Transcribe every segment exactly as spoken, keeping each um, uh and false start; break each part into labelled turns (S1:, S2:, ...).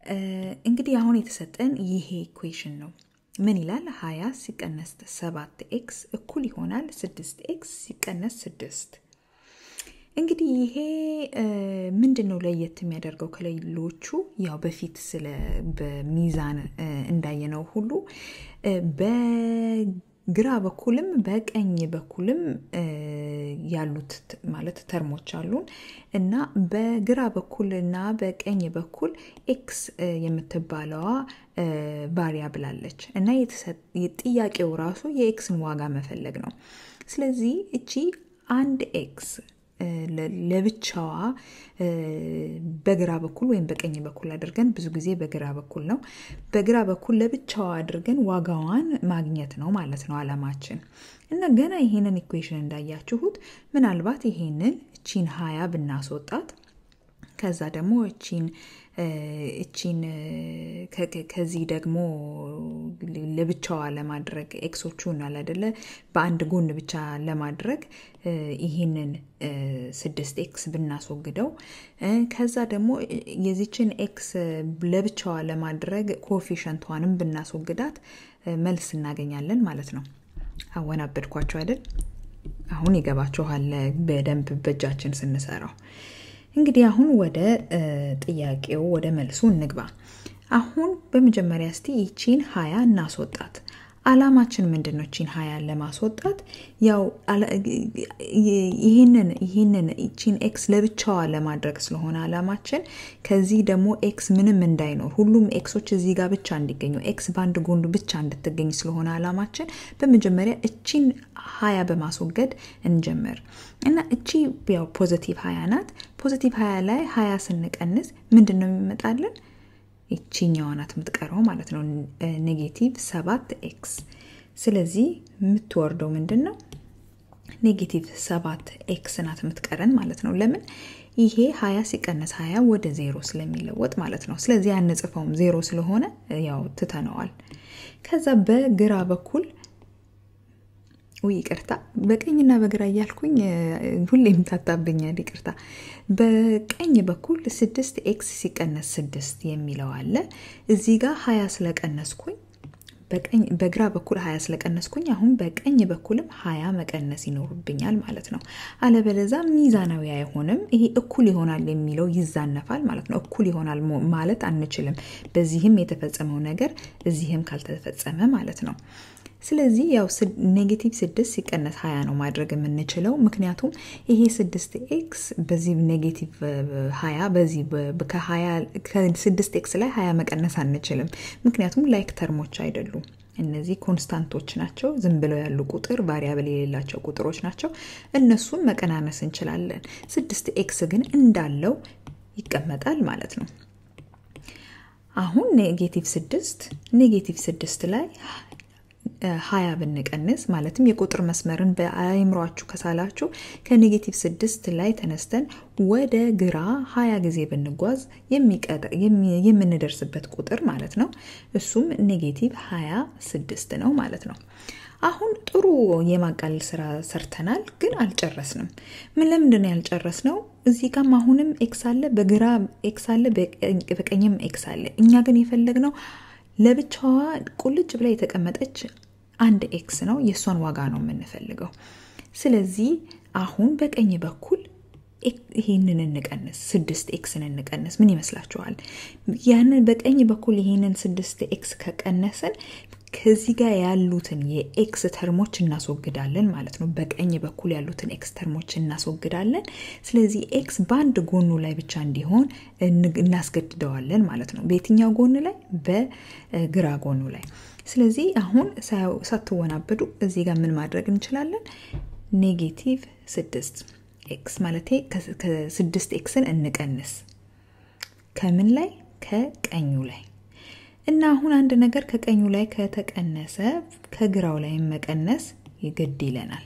S1: እንግዲህ አሁን የተሰጠን ይሄ ኢኩዌሽን ነው ምን ይላል twenty ሲቀነስ seven x እኩል ይሆናል six x ሲቀነስ six እንግዲህ ይሄ ምንድነው ለየት የሚያደርገው ከሌሎቹ ያው በፊት ስለ በሚዛን እንዳየነው ሁሉ በግራ በኩልም በቀኝ በኩልም ያሉት ማለት ተርሞች አሉን እና በግራ በኩልና በቀኝ በኩል x የምትባለዋ ቫሪያብል አለች እና የጥያቄው ራሱ የxን ዋጋ መፈለግ ነው ስለዚህ እቺ አንድ x ለብቻዋ በግራ በኩል ወይም በቀኝ በኩል አድርገን ብዙ ጊዜ በግራ በኩል ነው በግራ በኩል ለብቻዋ አድርገን ዋጋዋን ማግኘት ነው ማለት ነው አላማችን እና ገና ይሄንን ኢኩዌሽን እንዳያችሁት ምናልባት ይሄንን እቺን twenty ብናስወጣት ከዛ ደግሞ እቺን እቺን ከዚህ ደግሞ ለብቻዋ ለማድረግ ኤክሶቹን አለ አይደለ በአንድ ጎን ብቻ ለማድረግ ይሄንን six x ብናስወግደው ከዛ ደግሞ የዚችን x ለብቻዋ ለማድረግ ኮኤፊሺየንቷንም ብናስወግዳት መልስ እናገኛለን ማለት ነው አወናበድኳችሁ አይደል አሁን ይገባችኋል በደንብ በእጃችን ስንሰራው እንግዲህ አሁን ወደ ጥያቄው ወደ መልሱ እንግባ አሁን በመጀመሪያ እስቲ እቺን twenty እናስወጣት አላማችን ምንድነው እቺን twenty ለማስወጣት ያው ይሄንን ይሄንን እቺን x ለብቻዋ ለማድረግ ስለሆነ አላማችን ከዚህ ደግሞ x ምንም እንዳይኖር ሁሉም xዎች እዚህ ጋር ብቻ እንዲገኙ x ባንድ ጎን ብቻ እንድትገኝ ስለሆነ አላማችን በመጀመሪያ እቺን twenty በማስወገድ እንጀምር እና እቺ ያው ፖዚቲቭ twenty ናት ፖዚቲቭ twenty ላይ twenty ስንቀንስ ምንድነው የሚመጣልን እቺኛዋ ናት የምትቀረው ማለት ነው ኔጌቲቭ seven x ስለዚህ የምትወርደው ምንድነው ኔጌቲቭ seven x ናት የምትቀረን ማለት ነው ለምን ይሄ twenty ሲቀነስ twenty ወደ zero ስለሚለወጥ ማለት ነው ስለዚህ አንጽፈውም zero ስለሆነ ያው ትተነዋል ከዛ በግራ በኩል ወይ ይቅርታ በቀኝና በግራ ያልኩኝ ሁሌም ታጣብኛል ይቅርታ በቀኝ በኩል six x ሲቀነስ six የሚለው አለ እዚህ ጋር twenty ስለቀነስኩኝ በቀኝ በግራ በኩል twenty ስለቀነስኩኝ አሁን በቀኝ በኩልም twenty መቀነስ ይኖርብኛል ማለት ነው አለበለዛ ሚዛናዊ አይሆንም ይሄ እኩል ይሆናል የሚለው ይዛነፋል ማለት ነው እኩል ይሆናል ማለት አንችልም በዚህም የተፈጸመው ነገር እዚህም ካልተፈጸመ ማለት ነው ስለዚህ ያው ኔጌቲቭ six ሲቀነስ twenty ነው ማድረግ የምንችለው ምክንያቱም ይሄ six x በዚህ ኔጌቲቭ twenty በዚህ ከ20 ከ6 x ላይ twenty መቀነስ አንችልም ምክንያቱም ላይክ ተርሞች አይደሉም እነዚህ ኮንስታንቶች ናቸው ዝም ብለው ያሉ ቁጥር ቫሪያብል የሌላቸው ቁጥሮች ናቸው እነሱን መቀናነስ እንችላለን six x ግን እንዳለው ይቀመጣል ማለት ነው አሁን ኔጌቲቭ six ኔጌቲቭ six ላይ twenty ብንቀንስ ማለትም የቁጥር መስመርን በአይምሮአችሁ ከሳላችሁ ከኔጌቲቭ six ላይ ተነስተን ወደ ግራ twenty ጊዜ ብንጓዝ የሚቀጥር የምንደርስበት ቁጥር ማለት ነው እሱም ኔጌቲቭ twenty-six ነው ማለት ነው አሁን ጥሩ የማቃለል ስራ ሰርተናል ግን አልጨረስንም ምን ለምንድን ነው ያልጨረስነው እዚህ ጋር አሁንም x አለ በግራ x አለ በቀኝም x አለ እኛ ግን የፈለግነው ለብቻዋ ቁልጭ ብላ የተቀመጠች አንድ x ነው የሷን ዋጋ ነው የምንፈልገው ስለዚህ አሁን በቀኝ በኩል ይሄንን እንቀንስ six x እንቀንስ ምን ይመስላችኋል ያንን በቀኝ በኩል ይሄንን six x ከቀነሰን ከዚህ ጋር ያሉትን የx ተርሞች እናስወግዳለን ማለት ነው በቀኝ በኩል ያሉትን x ተርሞች እናስወግዳለን ስለዚህ x ባንድ ጎኑ ላይ ብቻ እንዲሆን እናስገድደዋለን ማለት ነው በየትኛው ጎን ላይ በግራ ጎኑ ላይ ስለዚህ አሁን ሳትወናበዱ እዚህ ጋር ምን ማድረግ እንችላለን ኔጌቲቭ six x ማለት ከ6 xን እንቀንስ ከምን ላይ ከቀኙ ላይ እና አሁን አንድ ነገር ከቀኙ ላይ ከተቀነሰ ከግራው ላይ መቀነስ ይገድ ይለናል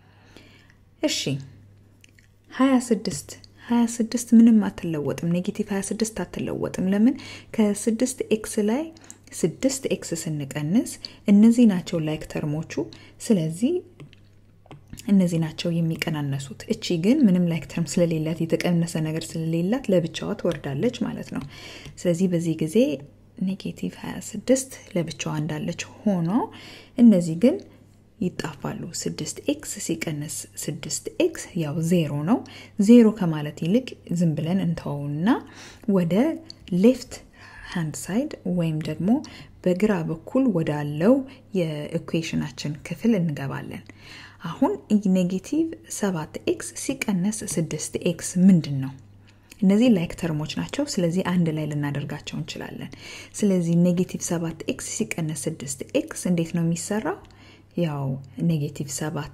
S1: እሺ twenty-six twenty-six ምንም አትለወጥም ኔጌቲቭ twenty-six አትለወጥም ለምን ከ6 x ላይ six x ስንቀንስ እነዚህ ናቸው ላይክ ተርሞቹ ስለዚህ እነዚህ ናቸው የሚቀናነሱት እቺ ግን ምንም ላይክ ተርም ስለሌላት የተቀነሰ ነገር ስለሌላት ለብቻዋ ትወርዳለች ማለት ነው ስለዚህ በዚህ ጊዜ ኔጌቲቭ ሃያ ስድስት ለብቻዋ እንዳለች ሆኖ እነዚህ ግን ይጣፋሉ ሲክስ ኤክስ ሲቀነስ ሲክስ ኤክስ ያው ዜሮ ነው ዜሮ ከማለት ይልቅ ዝም ብለን እንተውና ወደ ሌፍት ሃንድ ሳይድ ወይም ደግሞ በግራ በኩል ወዳለው የኢኩዌሽናችን ክፍል እንገባለን አሁን ኔጌቲቭ ሰቨን ኤክስ ሲቀነስ ሲክስ ኤክስ ምንድነው እነዚህ ላይክ ተርሞች ናቸው ስለዚህ አንድ ላይ ልናደርጋቸው እንችላለን ስለዚህ ኔጌቲቭ ሰቨን ኤክስ ሲቀነስ ሲክስ ኤክስ እንዴት ነው የሚሰራው ያው ኔጌቲቭ ሰቨን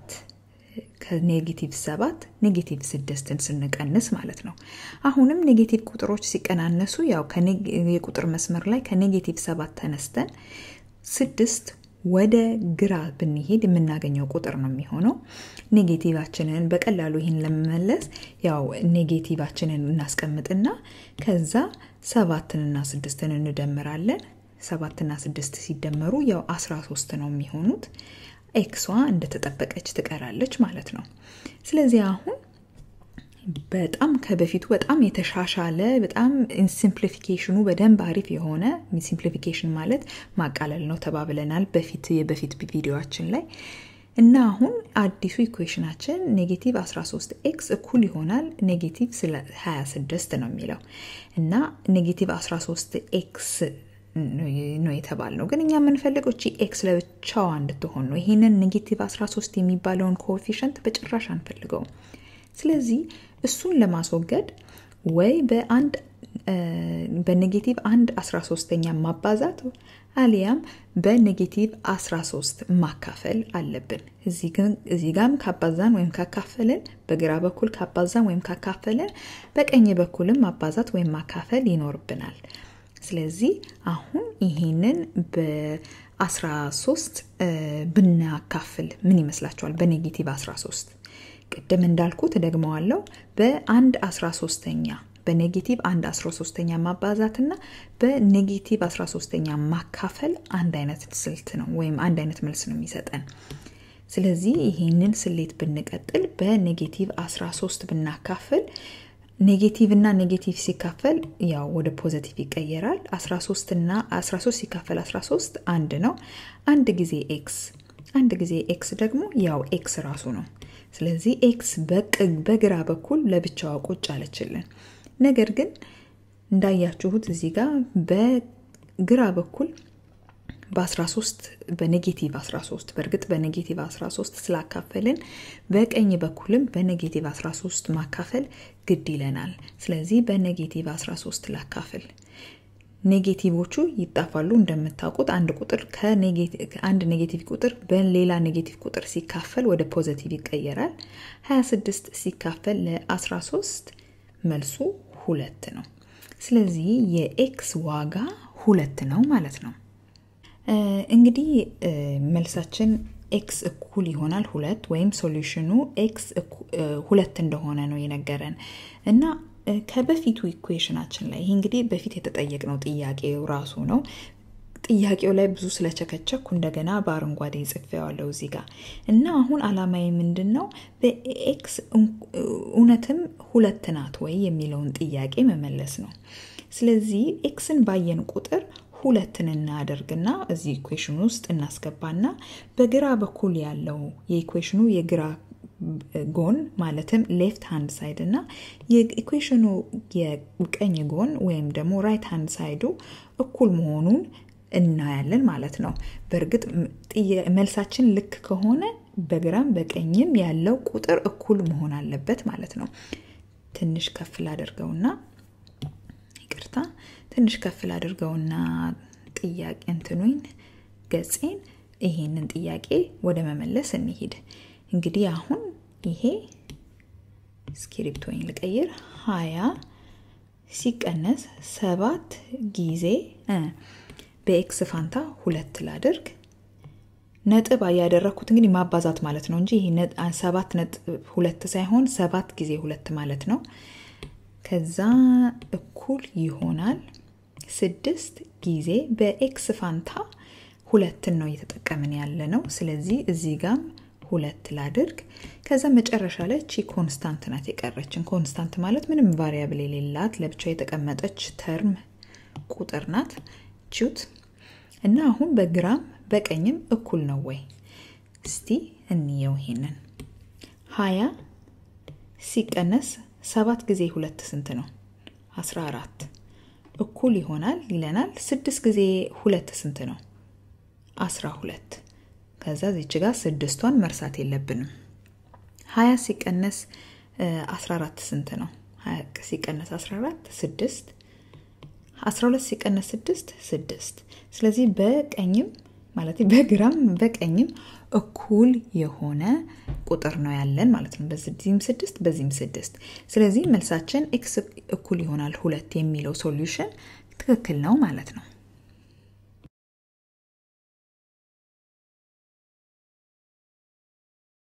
S1: ከኔጌቲቭ ሰቨን ኔጌቲቭ ሲክስ ን ስንቀንስ ማለት ነው አሁንም ኔጌቲቭ ቁጥሮች ሲቀናነሱ ያው ከኔጌቲቭ መስመር ላይ ከኔጌቲቭ ሰቨን ተነስተን ሲክስ ወደ ግራ ብንሄድ የምናገኘው ቁጥር ነው የሚሆነው ኔጌቲቫችንን በቀላሉ ይሄን ለመመለስ ያው ኔጌቲቫችንን እናስቀምጥና ከዛ ሰቨን እና ሲክስ ን እንደምራለን ሰቨን እና ሲክስ ሲደመሩ ያው አስራ ሶስት ነው የሚሆኑት ኤክሷ እንደተጠበቀች ትቀራለች ማለት ነው ስለዚህ አሁን በጣም ከበፊቱ በጣም የተሻሻለ በጣም ሲምፕሊፊኬሽኑ በደንብ አሪፍ የሆነ ሲምፕሊፊኬሽን ማለት ማቃለል ነው ተባብለናል በፊት የበፊት ቪዲዮአችን ላይ እና አሁን አዲሱ ኢኩዌሽናችን ኔጌቲቭ አስራ ሶስት ኤክስ እኩል ይሆናል ኔጌቲቭ ሃያ ስድስት ነው የሚለው እና ኔጌቲቭ አስራ ሶስት ኤክስ ነው የተባለው ግን እኛ የምንፈልገው እቺ ኤክስ ለብቻዋ እንድትሆን ነው ይሄንን ኔጌቲቭ አስራ ሶስት የሚባለውን ኮኤፊሺየንት በጭራሽ አንፈልገው ስለዚህ እሱን ለማስወገድ ወይ በአንድ በኔጌቲቭ አንድ አስራ ሶስተኛ ማባዛት አሊያም በኔጌቲቭ አስራ ሶስት ማካፈል አለብን እዚህ ግን እዚህ ጋም ካባዛን ወይም ካካፈልን በግራ በኩል ካባዛን ወይም ካካፈልን በቀኝ በኩልም ማባዛት ወይም ማካፈል ይኖርብናል ስለዚህ አሁን ይሄንን በ13 ብናካፍል ምን ይመስላችኋል በኔጌቲቭ አስራ ሶስት ቅድም እንዳልኩት ደግመዋለሁ በአንድ አስራ ሶስተኛ በኔጌቲቭ አንድ አስራ ሶስተኛ ማባዛትና በኔጌቲቭ አስራ ሶስተኛ ማካፈል አንድ አይነት ስልት ነው ወይም አንድ አይነት መልስ ነው የሚሰጠን ስለዚህ ይሄንን ስሌት ብንቀጥል በኔጌቲቭ አስራ ሶስት ብናካፍል ኔጌቲቭ እና ኔጌቲቭ ሲካፈል ያው ወደ ፖዚቲቭ ይቀየራል አስራ ሶስት እና አስራ ሶስት ሲካፈል አስራ ሶስት አንድ ነው አንድ ጊዜ ኤክስ አንድ ጊዜ ኤክስ ደግሞ ያው ኤክስ ራሱ ነው ስለዚህ ኤክስ በግራ በኩል ለብቻው ቁጭ አለችልን ነገር ግን እንዳያችሁት እዚህ ጋር በግራ በኩል በ13 በኔጌቲቭ አስራ ሶስት በርግጥ በኔጌቲቭ አስራ ሶስት ስላካፈልን በቀኝ በኩልም በኔጌቲቭ አስራ ሶስት ማካፈል ግድ ይለናል ስለዚህ በኔጌቲቭ አስራ ሶስት ላካፈል ኔጌቲቮቹ ይጣፋሉ እንደምታውቁት አንድ ቁጥር ከኔጌቲቭ አንድ ኔጌቲቭ ቁጥር በሌላ ኔጌቲቭ ቁጥር ሲካፈል ወደ ፖዚቲቭ ይቀየራል ሃያ ስድስት ሲካፈል ለ13 መልሱ ሁለት ነው ስለዚህ የኤክስ ዋጋ ሁለት ነው ማለት ነው እንግዲህ መልሳችን ኤክስ እኩል ይሆናል ሁለት ወይም ሶሉሽኑ ኤክስ ሁለት እንደሆነ ነው የነገረን እና ከበፊቱ ኢኩዌሽናችን ላይ ይሄ እንግዲህ በፊት የተጠየቅነው ጥያቄው ራሱ ነው ጥያቄው ላይ ብዙ ስለቸከቸኩ እንደገና በአረንጓዴ ጽፌዋለሁ እዚህ ጋር እና አሁን አላማዬ ምንድነው በኤክስ እውነትም ሁለት ናት ወይ የሚለውን ጥያቄ መመለስ ነው ስለዚህ ኤክስን ባየን ቁጥር ሁለትን እናደርግና እዚህ ኢኩዌሽኑ ውስጥ እናስገባና በግራ በኩል ያለው የኢኩዌሽኑ የግራ ጎን ማለትም ሌፍት ሃንድ ሳይድ እና የኢኩዌሽኑ የቀኝ ጎን ወይም ደግሞ ራይት ሃንድ ሳይዱ እኩል መሆኑን እናያለን ማለት ነው በርግጥ መልሳችን ልክ ከሆነ በግራም በቀኝም ያለው ቁጥር እኩል መሆን አለበት ማለት ነው ትንሽ ከፍ ላድርገውና ይቅርታ ትንሽ ከፍ ላድርገውና ጥያቄ እንትኑን ገጽን ይሄንን ጥያቄ ወደ መመለስ እንሂድ እንግዲህ አሁን ይሄ ስክሪፕቶን ልቀይር ሃያ ሲቀነስ ሰባት ጊዜ በኤክስ ፋንታ ሁለት ላድርግ ነጥብ ያደረኩት እንግዲህ ማባዛት ማለት ነው እንጂ ይሄ ሰባት ነጥብ ሁለት ሳይሆን ሰባት ጊዜ ሁለት ማለት ነው ከዛ እኩል ይሆናል ስድስት ጊዜ በኤክስ ፋንታ ሁለት ነው እየተጠቀምን ያለ ነው ስለዚህ እዚህ ጋር ሁለት ላድርግ ከዛ መጨረሻ ላይ ቺ ኮንስታንት ናት የቀረችን ኮንስታንት ማለት ምንም ቫሪያብል የሌላት ለብቻ የተቀመጠች ተርም ቁጥር ናት ቹት እና አሁን በግራም በቀኝም እኩል ነው ወይ እስቲ እንየው ይሄንን ሃያ ሲቀነስ ሰባት ጊዜ ሁለት ስንት ነው አስራ አራት እኩል ይሆናል ይለናል ስድስት ጊዜ ሁለት ስንት ነው አስራ ሁለት ከዛ እዚህ ጋር ስድስቷን መርሳት የለብንም ሃያ ሲቀነስ አስራ አራት ስንት ነው ሃያ ሲቀነስ አስራ አራት ስድስት አስራ ሁለት ሲቀነስ ስድስት ስድስት ስለዚህ በቀኝም ማለት በግራም በቀኝም እኩል የሆነ ቁጥር ነው ያለን ማለት ነው በዚህም ስድስት በዚህም ስድስት ስለዚህ መልሳችን x እኩል ይሆናል ሁለት የሚለው ሶሉሽን ትክክል ነው ማለት ነው